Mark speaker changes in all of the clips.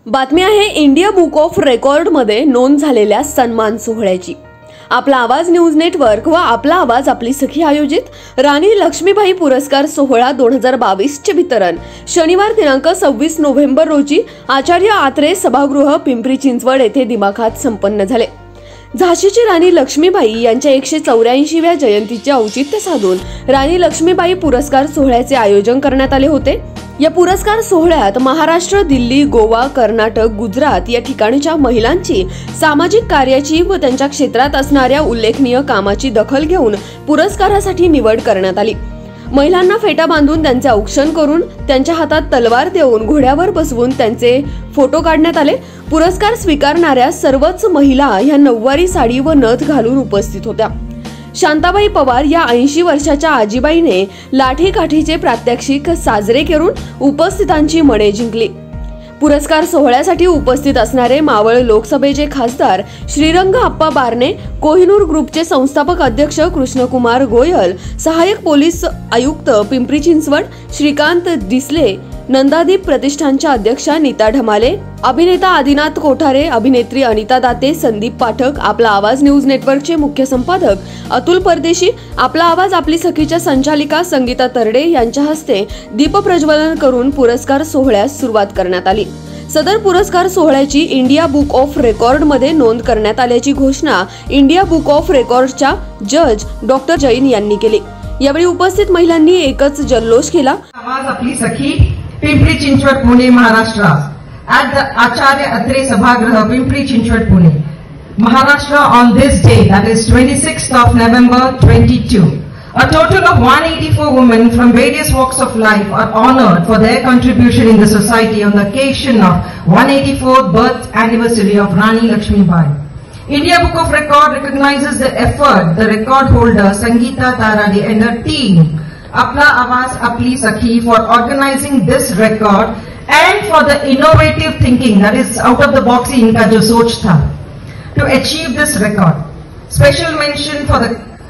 Speaker 1: बातमी आहे India book of रेकॉर्डमध्ये नोंद झालेल्या सन्मान सोहळ्याची। आपला आवाज न्यूज नेटवर्क व आपला आवाज आपली सखी आयोजित राणी लक्ष्मीबाई पुरस्कार सोहळा 2022 चे वितरण शनिवार दिनांक 26 नोव्हेंबर रोजी आचार्य आत्रे सभागृह पिंपरी चिंचवड येथे दिमाखात संपन्न झाले। झाशीची राणी लक्ष्मीबाई यांच्या 184व्या जयंतीचे औचित्य साधून राणी लक्ष्मीबाई पुरस्कार सोहळ्याचे आयोजन करण्यात आले होते। या पुरस्कार सोहळ्यात महाराष्ट्र, दिल्ली, गोवा, कर्नाटक, गुजरात या ठिकाणच्या महिलांची सामाजिक कार्याची व त्यांच्या क्षेत्रात असणाऱ्या उल्लेखनीय कामाची दखल घेऊन पुरस्कारासाठी निवड करण्यात आली। महिलांना फेटा बांधून त्यांचे औक्षण करून त्यांच्या हातात तलवार देऊन घोड्यावर बसवून त्यांचे फोटो काढण्यात आले। पुरस्कार स्वीकारणाऱ्या सर्वच महिला ह्या नऊवारी साडी व नथ घालून उपस्थित होत्या। शांताबाई पवार या 80 वर्षाच्या आजीबाईने लाठी काठीचे प्रात्यक्षिक साजरे करून उपस्थितांची मने जिंकली। पुरस्कार सोहळ्यासाठी उपस्थित असणारे मावळ लोकसभेचे खासदार श्रीरंग अप्पा बारणे, कोहिनूर ग्रुपचे संस्थापक अध्यक्ष कृष्णकुमार गोयल, सहाय्यक पोलीस आयुक्त पिंपरी चिंचवड श्रीकांत डिसले, नंदादीप प्रतिष्ठानच्या अध्यक्षा नीता ढमाले, अभिनेता आदिनाथ कोठारे, अभिनेत्री अनिता दाते, संदीप पाठक, आपला आवाज न्यूज नेटवर्कचे मुख्य संपादक अतुल परदेशी, आपला आवाज आपली सखीच्या संचालिका संगीता तरडे यांच्या हस्ते दीप प्रज्वलन करून पुरस्कार सोहळ्यास सुरुवात करण्यात आली। सदर पुरस्कार सोहळ्याची इंडिया बुक ऑफ रेकॉर्ड मध्ये नोंद करण्यात आल्याची घोषणा इंडिया बुक ऑफ रेकॉर्डच्या जज डॉक्टर जैन यांनी केली। यावेळी उपस्थित महिलांनी एकच जल्लोष केला।
Speaker 2: आवाज आपली सखी Pimpri Chinchwad Pune Maharashtra at the Acharya Atre Sabhagraha Pimpri Chinchwad Pune Maharashtra on this day, that is 26th of November 22. A total of 184 women from various walks of life are honored for their contribution in the society on the occasion of 184th birth anniversary of Rani Lakshmibai. India Book of Record recognizes the effort the record holder Sangeeta Tarade and her team Apla Awaz Apli Sakhi for organizing this record and for the innovative thinking, that is out of the box इनका जो सोच था to achieve this record. Special mention for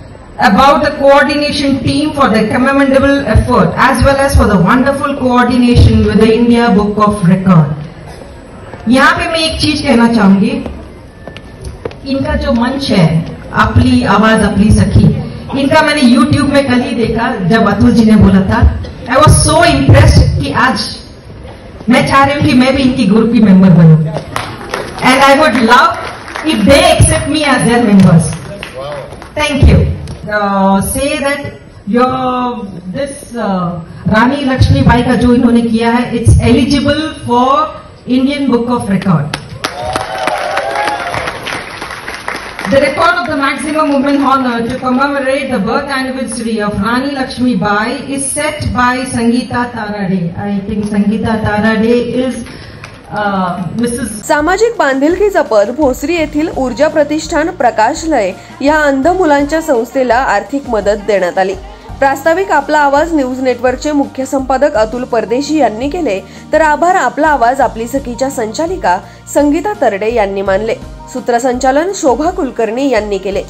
Speaker 2: about the coordination team for their commendable effort as well as for the wonderful coordination with the India Book of Record. यहाँ पे मैं एक चीज कहना चाहूंगी, इनका जो मंच है अपनी आवाज अपनी सखी, इनका मैंने YouTube में कल ही देखा जब अतुल जी ने बोला था। I was so impressed कि आज मैं चाह रही हूँ कि मैं भी इनकी ग्रुप की मेंबर बनूं, and I would love if they accept me as their members. Thank you. Say that this Rani Lakshmibai का जो इन्होंने किया है, it's eligible for Indian Book of Record. The record of the maximum women honor to commemorate the birth anniversary of Rani Lakshmibai is set by Sangeeta Tarade. I think Sangeeta Tarade is Mrs.
Speaker 1: सामाजिक बांधिलकी जपत भोसरी येथील ऊर्जा प्रतिष्ठान प्रकाशलय या अंध मुलांच्या संस्थेला आर्थिक मदत देण्यात आली। प्रास्ताविक आपला आवाज न्यूज नेटवर्कचे मुख्य संपादक अतुल परदेशी यांनी केले, तर आभार आपला आवाज आपली सखीच्या संचालिका संगीता तरडे यांनी मानले। सूत्रसंचालन शोभा कुलकर्णी यांनी केले।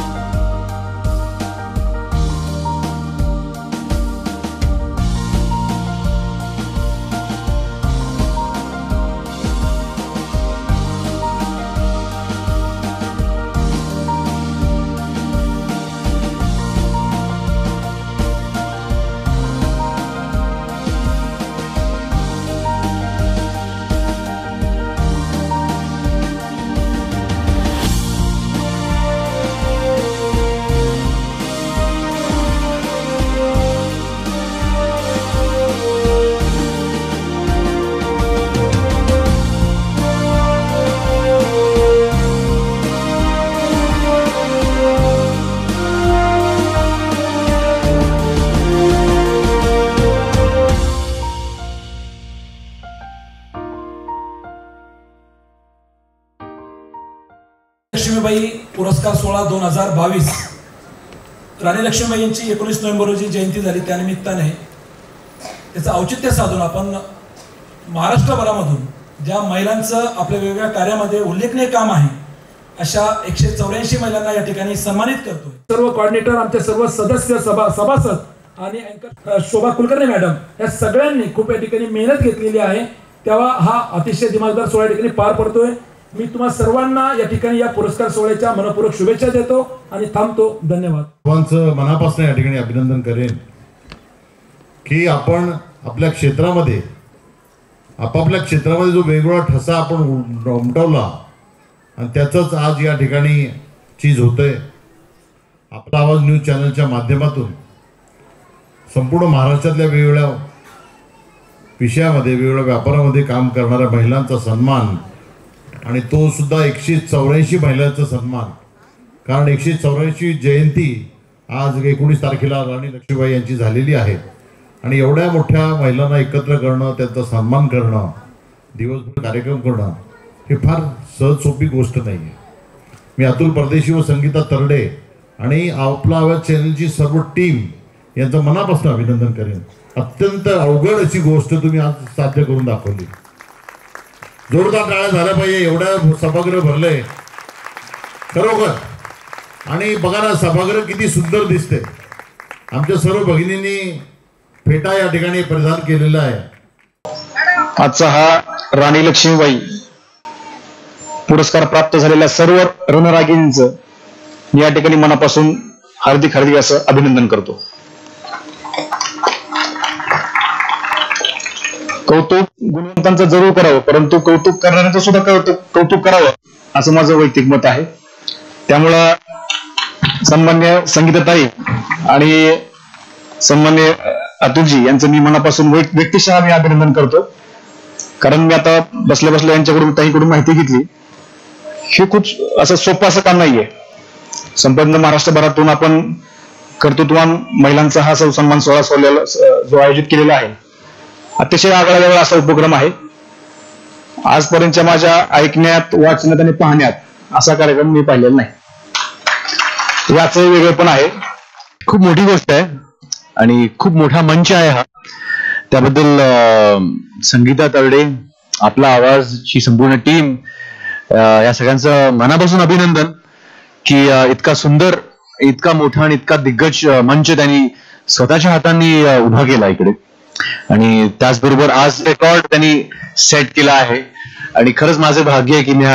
Speaker 3: लक्ष्मीबाई पुरस्कार सोहळा 2022 राणी लक्ष्मीबाई यांची 19 नोव्हेंबर रोजी जयंती झाली। त्यानिमित्ताने त्याचं औचित्य साधून आपण महाराष्ट्रभरामधून ज्या महिलांचं आपल्या वेगवेगळ्या कार्यामध्ये उल्लेखनीय काम आहे अशा 184 महिलांना या ठिकाणी सन्मानित करतोय। सर्व कोऑर्डिनेटर, आमचे सर्व सदस्य, सभासद आणि अँकर शोभा कुलकर्णी मॅडम या सगळ्यांनी खूप या ठिकाणी मेहनत घेतलेली आहे। तेव्हा हा अतिशय दिमागदार सोहळा या ठिकाणी पार पडतोय. मी तुम्हा सर्वांना या ठिकाणी या पुरस्कार सोहळ्याच्या मनपूर्वक शुभेच्छा देतो आणि थांबतो. धन्यवाद.
Speaker 4: सर्वांचं मनापासून या ठिकाणी अभिनंदन करेन की आपण आपल्या क्षेत्रामध्ये आपापल्या क्षेत्रामध्ये जो वेगवेगळा ठसा आपण उमटवला आणि त्याचंच आज या ठिकाणी चीज होतंय. आपला आवाज न्यूज चॅनलच्या माध्यमातून संपूर्ण महाराष्ट्रातल्या वेगवेगळ्या विषयामध्ये वेगवेगळ्या व्यापारामध्ये काम करणाऱ्या महिलांचा सन्मान आणि तो सुद्धा 184 महिलांचा सन्मान. कारण 184 जयंती आज 19 तारखेला राणी लक्ष्मीबाई यांची झालेली आहे आणि एवढ्या मोठ्या महिलांना एकत्र करणं, त्यांचा सन्मान करणं, दिवसभर कार्यक्रम करणं हे फार सहज सोपी गोष्ट नाही आहे. मी अतुल परदेशी व संगीता तरडे आणि आपला आवाज चॅनलची सर्व टीम यांचं मनापासून अभिनंदन करेन. अत्यंत अवघड अशी गोष्ट तुम्ही आज साध्य करून दाखवली. जोरदार टाळ्या झाल्या पाहिजे. एवढं सभागृह भरलंय खरोखर. आणि बघा ना, सभागृह किती सुंदर दिसते. आमच्या सर्व भगिनींनी फेटा या ठिकाणी परिधान केलेला आहे.
Speaker 5: आजचा हा राणी लक्ष्मीबाई पुरस्कार प्राप्त झालेल्या सर्व रणरागिणींचं या ठिकाणी मनापासून हार्दिक असं अभिनंदन करतो. कौतुक गुणवंतांचं जरूर करावं, परंतु कौतुक करणाऱ्यांचं सुद्धा कौतुक करावं असं माझं वैयक्तिक मत आहे. त्यामुळं सन्मान्य संगीताताई आणि सन्मान्य अतुलजी यांचं मी मनापासून व्यक्तिशः मी अभिनंदन करतो. कारण मी आता बसल्या बसल्या यांच्याकडून ताईकडून माहिती घेतली. हे खूप असं सोपं असं काम नाहीये. संपूर्ण महाराष्ट्रभरातून आपण कर्तृत्ववान महिलांचा हा सन्मान सोहळा जो आयोजित केलेला आहे, अतिशय आगळा वेगळा असा उपक्रम आहे. आजपर्यंतच्या माझ्या ऐकण्यात, वाचण्यात आणि पाहण्यात असा कार्यक्रम मी पाहिलेला नाही. याचं वेगळेपण आहे.
Speaker 6: खूप मोठी गोष्ट आहे आणि खूप मोठा मंच आहे हा. त्याबद्दल संगीता तरडे, आपला आवाजची संपूर्ण टीम, या सगळ्यांचं मनापासून अभिनंदन की इतका सुंदर, इतका मोठा आणि इतका दिग्गज मंच त्यांनी स्वतःच्या हातांनी उभा केला इकडे. आणि त्याचबरोबर आज रेकॉर्ड त्यांनी सेट केला आहे आणि खरंच माझं भाग्य आहे की मी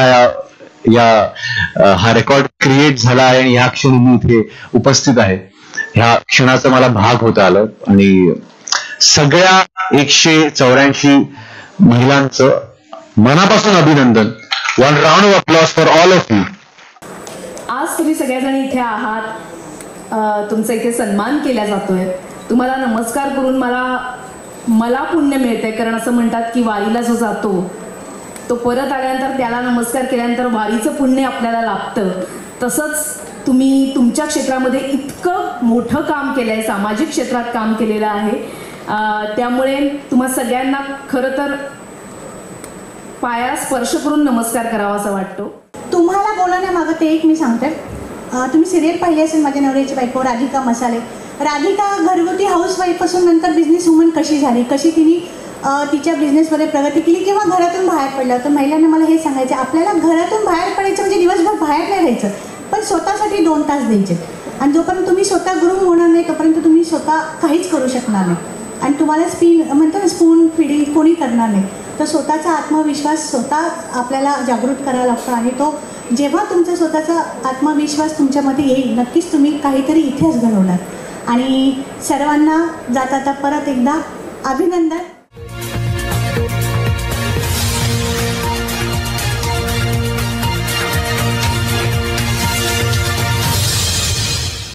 Speaker 6: हा रेकॉर्ड क्रिएट झाला आहे आणि ह्या क्षणी मी इथे उपस्थित आहे. ह्या क्षणाचं मला भाग होता आलं आणि सगळ्या 184 महिलांचं मनापासून अभिनंदन. One round of applause for all of you.
Speaker 7: आज तुम्ही सगळ्याजण इथे आहात, तुमचा इथे सन्मान केला जातोय. तुम्हाला नमस्कार करून मला पुण्य मिळतंय. कारण असं म्हणतात की वारीला जो जातो तो परत आल्यानंतर त्याला नमस्कार केल्यानंतर वारीचं पुण्य आपल्याला लाभतं. तसंच तुम्ही तुमच्या क्षेत्रामध्ये इतकं मोठं काम केलंय, सामाजिक क्षेत्रात काम केलेलं आहे. त्यामुळे तुम्हा सगळ्यांना खरं तर पायाला स्पर्श करून नमस्कार करावा असं वाटतो.
Speaker 8: तुम्हाला बोलण्यामागं ते एक मी सांगते. तुम्ही सिरियल पाहिली असेल माझ्या नवऱ्याची बायको राधिका मसाले. राधिका घरगुती हाऊसवाईफपासून नंतर बिझनेस वुमन कशी झाली, कशी तिने तिच्या बिझनेसमध्ये प्रगती केली किंवा घरातून बाहेर पडलं. तर महिलांना मला हे सांगायचं, आपल्याला घरातून बाहेर पडायचं म्हणजे दिवसभर बाहेर नाही राहायचं, पण स्वतःसाठी 2 तास द्यायचे. आणि जोपर्यंत तुम्ही स्वतः ग्रूम होणार नाही तोपर्यंत तुम्ही स्वतः काहीच करू शकणार नाही. आणि तुम्हाला म्हणतो ना स्पून फीडिंग कोणी करणार नाही. तर स्वतःचा आत्मविश्वास स्वतः आपल्याला जागृत करावा लागतो आणि तो जेव्हा तुमचा स्वतःचा आत्मविश्वास तुमच्यामध्ये येईल नक्कीच तुम्ही काहीतरी इतिहास घडवणार. आणि सर्वांना जाता परत एकदा अभिनंदन.